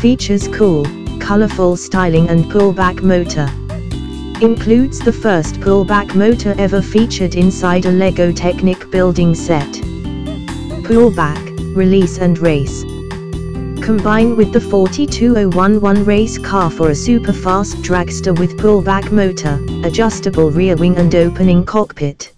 Features cool, colorful styling and pullback motor. Includes the first pullback motor ever featured inside a LEGO Technic building set. Pullback, release and race. Combine with the 42011 race car for a super fast dragster with pullback motor, adjustable rear wing and opening cockpit.